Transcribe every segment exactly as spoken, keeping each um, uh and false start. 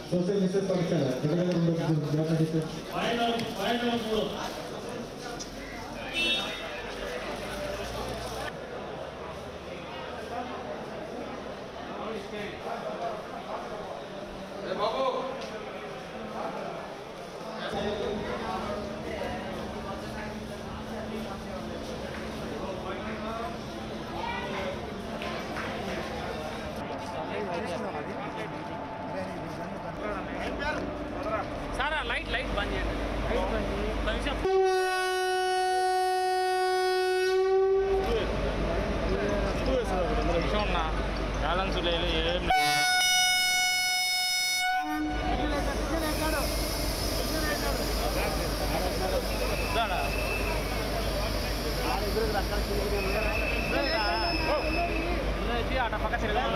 Social message పరీక్ష सारा light light बंद బ్యాలెన్స్ లేదు ఏం ఆట పక్క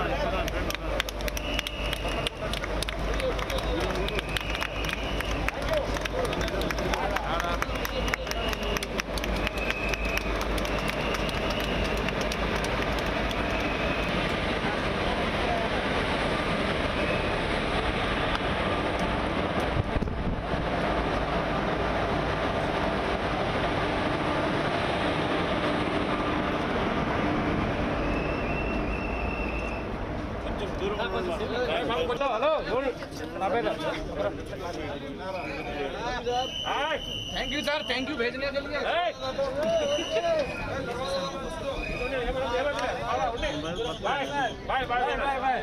thank you sir thank you भेजने के लिए bye bye bye bye bye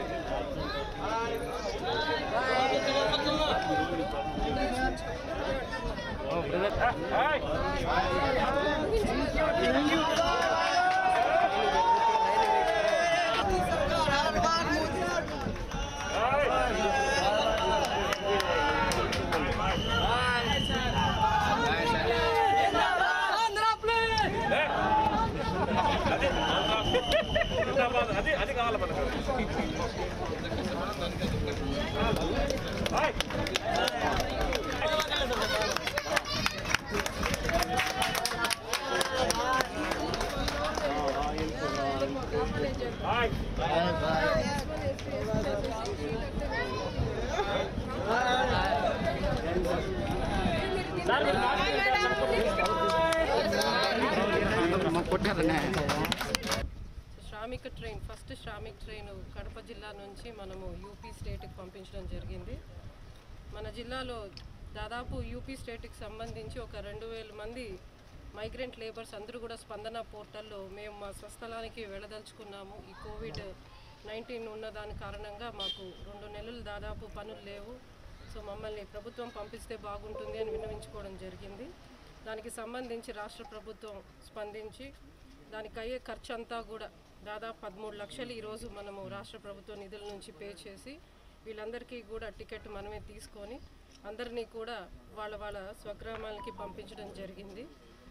oh brother hi thank you అది అది కావాలి మనకు hi hi Shramik train first Shramik train Kadapa జిల్లా నుంచి మనము యూపీ స్టేట్కి పంపించడం జరిగింది. మన జిల్లాలో దాదాపు యూపీ స్టేట్కి సంబంధించి ఒక రెండు వేల మంది మైగ్రెంట్ లేబర్స్ అందరూ కూడా స్పందన పోర్టల్లో మేము మా స్వస్థలానికి వెళ్ళదలుచుకున్నాము. ఈ కోవిడ్ నైన్టీన్ ఉన్న దాని కారణంగా మాకు రెండు నెలలు దాదాపు పనులు లేవు. సో మమ్మల్ని ప్రభుత్వం పంపిస్తే బాగుంటుంది అని విన్నవించుకోవడం జరిగింది. దానికి సంబంధించి రాష్ట్ర ప్రభుత్వం స్పందించి దానికి అయ్యే ఖర్చు అంతా కూడా దాదాపు పదమూడు లక్షలు ఈరోజు మనము రాష్ట్ర ప్రభుత్వ నిధుల నుంచి పే చేసి వీళ్ళందరికీ కూడా టికెట్ మనమే తీసుకొని అందరినీ కూడా వాళ్ళ వాళ్ళ స్వగ్రామాలకి పంపించడం జరిగింది.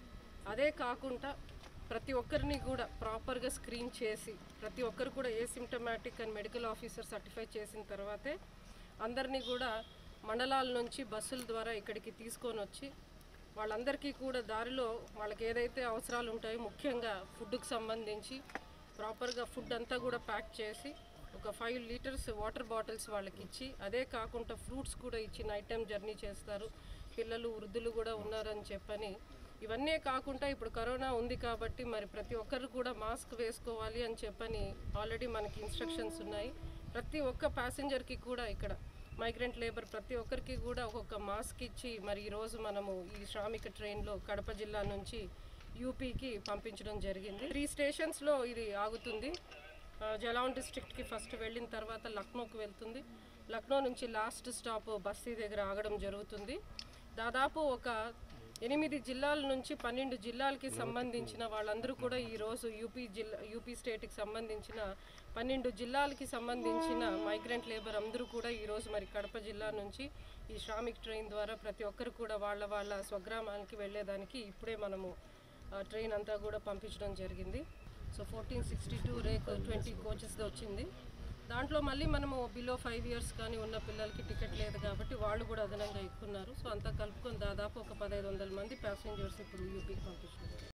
అదే కాకుండా ప్రతి ఒక్కరిని కూడా ప్రాపర్గా స్క్రీన్ చేసి ప్రతి ఒక్కరు కూడా asymptomatic and medical officer certify చేసిన తర్వాతే అందరినీ కూడా మండలాల నుంచి బస్సుల ద్వారా ఇక్కడికి తీసుకొని వచ్చి వాళ్ళందరికీ కూడా దారిలో వాళ్ళకి ఏదైతే అవసరాలు ఉంటాయో ముఖ్యంగా ఫుడ్కి సంబంధించి ప్రాపర్గా ఫుడ్ అంతా కూడా ప్యాక్ చేసి ఒక ఫైవ్ లీటర్స్ వాటర్ బాటిల్స్ వాళ్ళకి ఇచ్చి అదే కాకుండా ఫ్రూట్స్ కూడా ఇచ్చి నైట్ టైం జర్నీ చేస్తారు. పిల్లలు వృద్ధులు కూడా ఉన్నారని చెప్పని ఇవన్నీ కాకుండా ఇప్పుడు కరోనా ఉంది కాబట్టి మరి ప్రతి ఒక్కరు కూడా మాస్క్ వేసుకోవాలి అని చెప్పని ఆల్రెడీ మనకి ఇన్స్ట్రక్షన్స్ ఉన్నాయి. ప్రతి ఒక్క ప్యాసింజర్కి కూడా ఇక్కడ మైగ్రెంట్ లేబర్ ప్రతి ఒక్కరికి కూడా ఒక్కొక్క మాస్క్ ఇచ్చి మరి ఈరోజు మనము ఈ శ్రామిక ట్రైన్లో కడప జిల్లా నుంచి యూపీకి పంపించడం జరిగింది. త్రీ స్టేషన్స్లో ఇది ఆగుతుంది. జలాన్ డిస్ట్రిక్ట్కి ఫస్ట్ వెళ్ళిన తర్వాత లక్నోకి వెళ్తుంది. లక్నో నుంచి లాస్ట్ స్టాప్ బస్తీ దగ్గర ఆగడం జరుగుతుంది. దాదాపు ఒక ఎనిమిది జిల్లాల నుంచి పన్నెండు జిల్లాలకి సంబంధించిన వాళ్ళందరూ కూడా ఈరోజు యూపీ జిల్లా యూపీ స్టేట్కి సంబంధించిన పన్నెండు జిల్లాలకి సంబంధించిన మైగ్రెంట్ లేబర్ అందరూ కూడా ఈరోజు మరి కడప జిల్లా నుంచి ఈ శ్రామిక్ ట్రైన్ ద్వారా ప్రతి ఒక్కరు కూడా వాళ్ళ వాళ్ళ స్వగ్రామానికి వెళ్ళేదానికి ఇప్పుడే మనము ట్రైన్ అంతా కూడా పంపించడం జరిగింది. So fourteen sixty two rake twenty కోచెస్తో వచ్చింది. దాంట్లో మళ్ళీ మనము బిలో ఫైవ్ ఇయర్స్ కానీ ఉన్న పిల్లలకి టికెట్ లేదు కాబట్టి వాళ్ళు కూడా అదనంగా ఎక్కున్నారు. సో అంతా కలుపుకొని దాదాపు ఒక పదహైదు వందల మంది ప్యాసింజర్స్ ఇప్పుడు యూపీకి పంపిస్తున్నారు.